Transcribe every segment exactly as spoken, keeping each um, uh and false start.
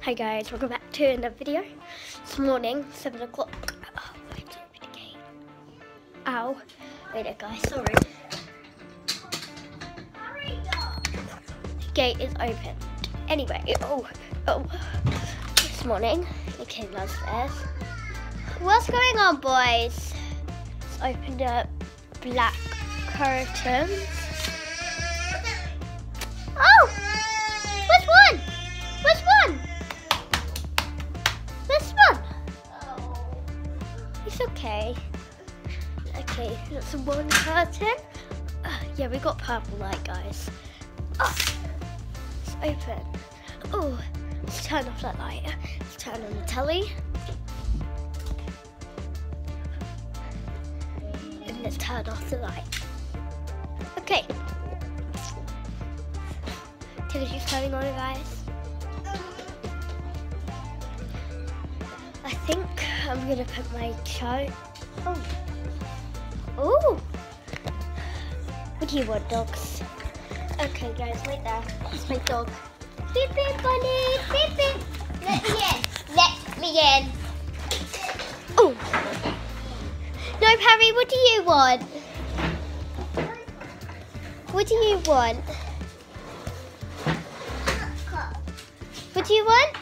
Hi guys, welcome back to another video. This morning, seven o'clock. Oh, I have to open the gate. Ow. Wait there guys, sorry. The gate is open. Anyway, oh, oh. This morning, we came downstairs. What's going on, boys? Let's open the black curtains. Oh! Which one? Which one? This one? It's okay. Okay, that's one curtain. Uh, yeah, we got purple light, guys. Oh, it's open. Oh, let's turn off that light. Let's turn on the telly. And let's turn off the light. Okay. Television's turning on, guys. I think I'm gonna put my child. Oh. Oh. What do you want, dogs? Okay, guys, wait there. It's my dog. Beep beep, bunny. Beep beep. Let me in. Let me in. Oh. No, Harry. What do you want? What do you want? What do you want?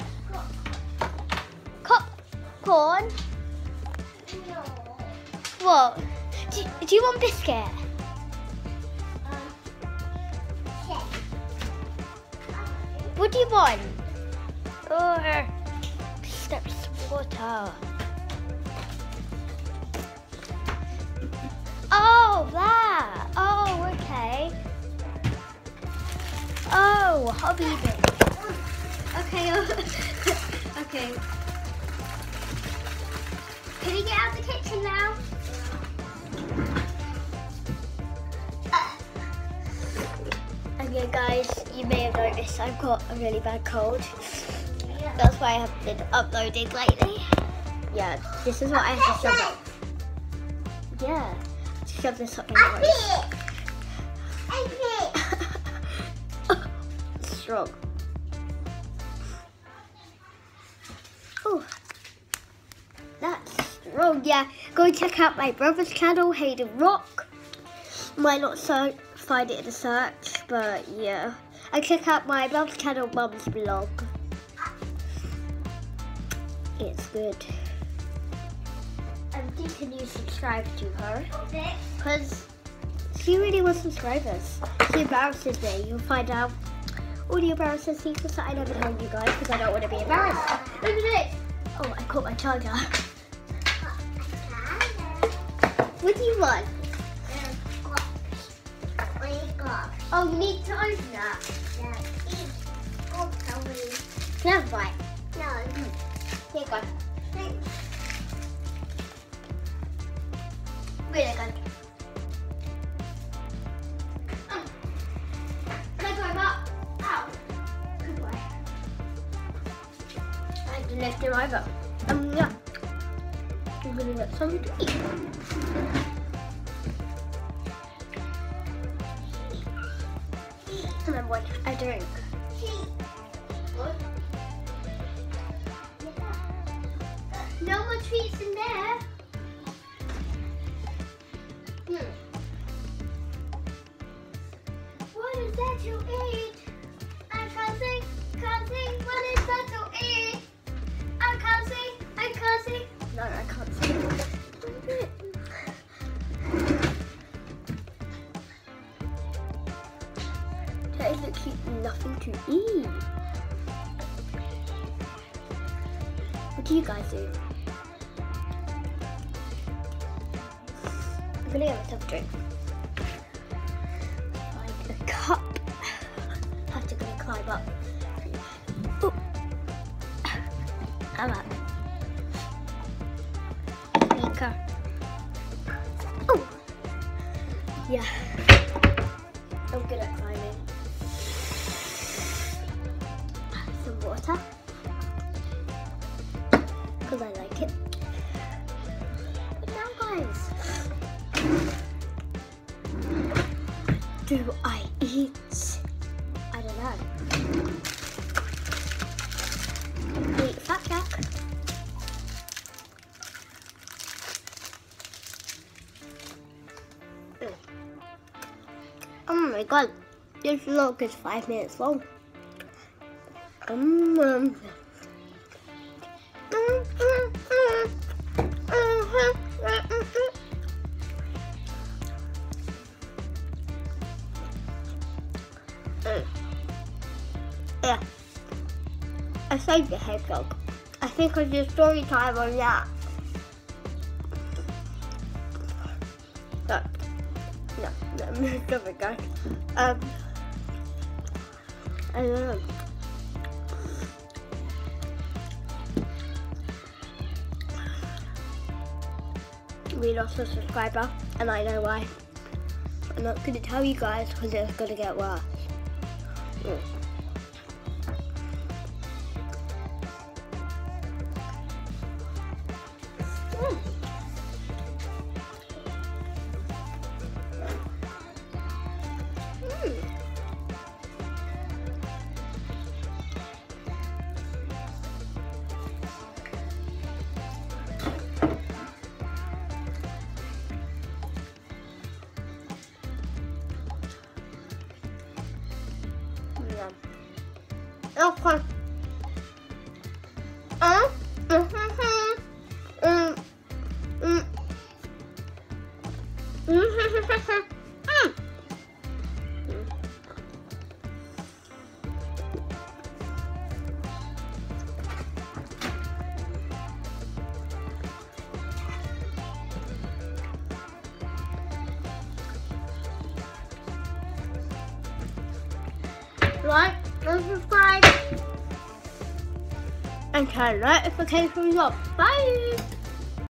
Popcorn? No. What? Do, do you want biscuit? Um, yeah. What do you want? Oh, steps water. Oh, that. Oh, okay. Oh, hobby bit. Okay, okay. Can you get out of the kitchen now? Uh. Okay, guys, you may have noticed I've got a really bad cold. Yeah. That's why I haven't been uploading lately. Yeah, this is what I have to shove up. Yeah, shove this up my nose. Strong. Oh, that's strong. Yeah, go check out my brother's channel, Hayden Rock. Might not so find it in the search, but yeah. And check out my brother's channel, Mum's Blog. It's good. And can you subscribe to her? Because she really wants subscribers. She embarrasses me. You'll find out all the embarrassing secrets that I never told you guys because I don't want to be embarrassed. Look at this. Oh, I caught my charger. What do you want? Oh, you need to open that. Can I have a bite? No. Here you go. Really good. Lift him over. Um, yeah. I'm gonna get something to eat. And then what I drink. What? No more treats in there. Hmm. What is that to eat? I can't think, can't think. What is that to eat? I can't see. I can't see. No, I can't see. That is literally nothing to eat. What do you guys do? I'm gonna get myself a drink. Like a cup. I have to go and climb up. Ooh. I'm up. Beaker. Oh! Yeah. I'm good at climbing. Some water. Because I like it. But now, guys. Do I eat? I don't know. my god, this vlog is five minutes long. Um, um. Yeah, I saved the hedgehog. I think I'll do story time on that. But, no, no, stop it, guys. Um, I don't know. We lost a subscriber, and I know why. I'm not going to tell you guys because it's going to get worse. Mm. Mm. Mm. Okay. Uh, mm, mm, mm, mm. Like and subscribe and turn notifications on. Bye!